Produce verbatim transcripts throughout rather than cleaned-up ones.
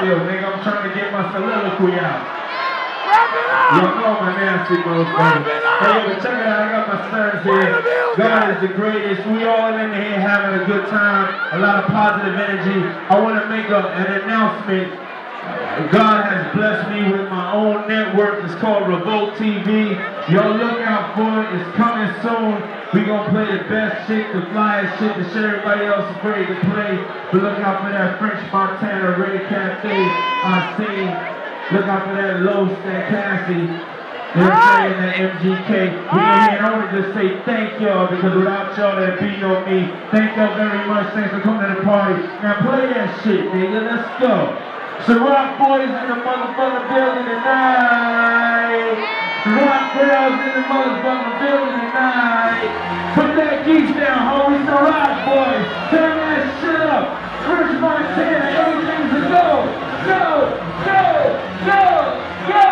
still, nigga. I'm trying to get my soliloquy out. Y'all know my nasty motherfucker. Hey, but check it out, I got my sons here. God is the greatest. We all in here having a good time, a lot of positive energy. I want to make a, an announcement. God has blessed me with my own network. It's called Revolt T V. Y'all look out for it. It's coming soon. We gonna play the best shit, the flyest shit, the shit everybody else is afraid to play. But look out for that French Montana Ray Cafe I seen. Look out for that Los, that Cassie. They're saying that M G K. We ain't here. I want to just say thank y'all, because without y'all there'd be no me. Thank y'all very much. Thanks for coming to the party. Now play that shit, nigga. Let's go. Ciroc Boys in the motherfucking building tonight. Ciroc Girls in the motherfucking building tonight. Put that geese down, homie. Ciroc Boys. Turn that shit up. French Montana, everything's a go. Go, go, go, go.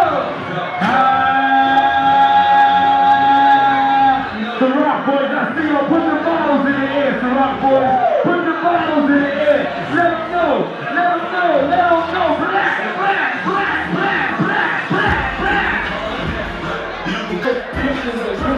Ah. Ciroc Boys, I see y'all. Put the bottles in the air, Ciroc Boys. Put the bottles in the air. Let them know. Let them know. Let them know. Black, black, black, black, black, black, black.